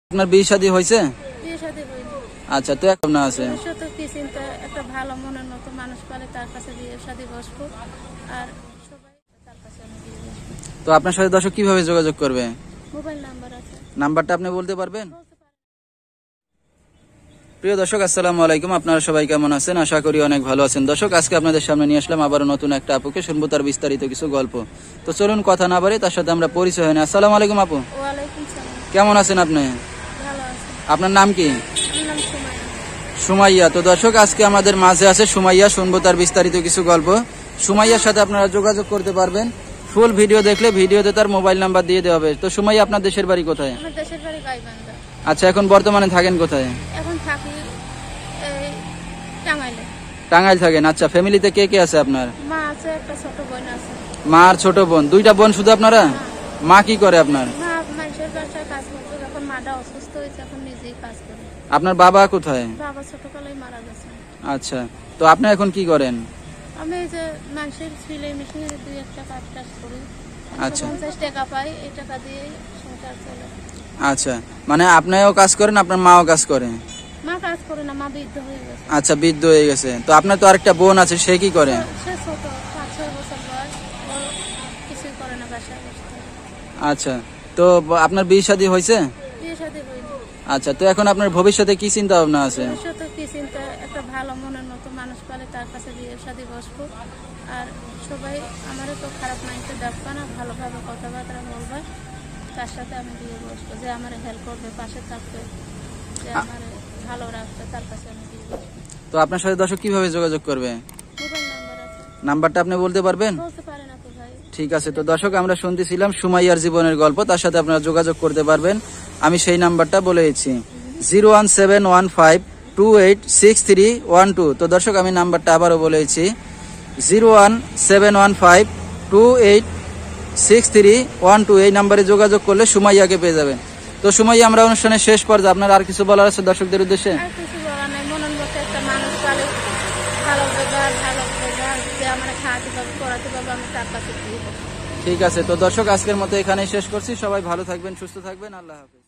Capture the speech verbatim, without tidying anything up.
আপনার বিয়ে শাদী হয়েছে? বিয়ে শাদী হয়নি। আচ্ছা, তো এখন না আছে ভবিষ্যতে কি চিন্তা, একটা ভালো মনের মতো মানুষ পালে তার কাছে বিয়ে শাদী বসবো, আর সবাই তার কাছে আমি বিয়ে বসবো। তো আপনার সাথে দর্শক কিভাবে যোগাযোগ করবে? মোবাইল নাম্বার আছে। নাম্বারটা আপনি বলতে পারবেন? বলতে পারেন। প্রিয় দর্শক, আসসালামু আলাইকুম। আপনারা সবাই কেমন আছেন? আশা করি অনেক ভালো আছেন। দর্শক, আজকে আপনাদের সামনে নিয়ে আসলাম আবারও নতুন একটা আপুকে, শুনবো তার বিস্তারিত কিছু গল্প। তো চলুন কথা না বাড়ি, তার সাথে আমরা পরিচয় হই না। আসসালামু আলাইকুম আপু, ওয়ালাইকুম সালাম। কেমন আছেন আপনি? ভালো আছে। আপনার নাম কি? আমার নাম সুমাইয়া। সুমাইয়া। তো দর্শক, আজকে আমাদের মাঝে আছে সুমাইয়া, শুনবো তার বিস্তারিত কিছু গল্প। সুমাইয়ার সাথে আপনারা যোগাযোগ করতে পারবেন। ফুল ভিডিও দেখলে ভিডিওতে তার মোবাইল নাম্বার দিয়ে দেওয়া হবে। তো সুমাইয়া, আপনার দেশের বাড়ি কোথায়? আমার দেশের বাড়ি গাইবান্ধা। আচ্ছা, এখন বর্তমানে থাকেন কোথায়? এখন থাকি এই টাঙ্গাইলে। টাঙ্গাইল থাকেন। আচ্ছা, ফ্যামিলিতে কে কে আছে আপনার? মা আছে, একটা ছোট বোন আছে। মা আর ছোট বোন, দুইটা বোন শুধু আপনারা? মা কি করে আপনার? মা মানুষের বাসায় কাজ করতো, যখন মাটা অসুস্থ হয়েছে এখন নিজেই কাজ করে। আপনার বাবা কোথায়? বাবা ছোটবেলায় মারা গেছে। আচ্ছা, তো আপনি এখন কি করেন? আমি এই যে মানুষের সিলাই মেশিনে দুই একটা কাজ টাজ করি। আচ্ছা। পঞ্চাশ টাকা পাই, এই টাকা দিয়েই সংসার চলে। আচ্ছা, মানে আপনিও কাজ করেন, আপনার মাও কাজ করে? মা কাজ করে না, মা বৃদ্ধ হয়ে গেছে। আচ্ছা, বৃদ্ধ হয়ে গেছে। তো আপনার তো আরেকটা বোন আছে, সে কি করে? সে ছোট, পাঁচ ছয় বছর বয়স, ও কিছুই করে না, বাসায় বসে থাকে। আচ্ছা, তো আপনার বিয়ে শাদী হয়েছে? বিয়ে শাদী হয়নি। আচ্ছা, তো এখন আপনার ভবিষ্যতে কি চিন্তা ভাবনা আছে? ভবিষ্যতে কি চিন্তা, একটা ভালো মনের মতো মানুষ পালে তার কাছে বিয়ে শাদী বসবো, আর সবাই আমারও তো খারাপ মাইন্ডে দেখবে না, ভালোভাবে কথাবার্তা বলবে, তার সাথে আমি বিয়ে বসবো। যে আমার হেল্প করবে, পাশে থাকবে, যে আমার ভালো রাখবে, তার কাছে আমি বিয়ে বসবো। তো আপনার সাথে দর্শক কিভাবে যোগাযোগ করবে? মোবাইল নাম্বার আছে। নাম্বারটা আপনি বলতে পারবেন? বলতে পারে না তো ভাই। ঠিক আছে। তো দর্শক, আমরা শুনতেছিলাম সুমাইয়ার জীবনের গল্প, তার সাথে আপনারা যোগাযোগ করতে পারবেন। আমি সেই নাম্বারটা বলে দিচ্ছি, zero one seven one five two eight six three one two. তো দর্শক, আমি নাম্বারটা আবারও বলে দিচ্ছি, zero one seven one five two eight six three one two. এই নাম্বারে যোগাযোগ করলে সুমাইয়াকে পেয়ে যাবেন। তো সুমাইয়া, আমরা অনুষ্ঠানের শেষ পর্যায়ে, আপনার আর কিছু বলার আছে দর্শকদের উদ্দেশ্যে? আর কিছু বলার নাই, মনের মতো একটা মানুষ পালে ভালো ব্যবহার, ভালো ব্যবহার, যে আমরা খাওয়াতে পারবো, পড়াতে পারবো, আমি তার কাছে বিয়ে বসবো। ঠিক আছে। তো দর্শক, আজকের মতো এখানেই শেষ করছি। সবাই ভালো থাকবেন, সুস্থ থাকবেন। আল্লাহ হাফেজ।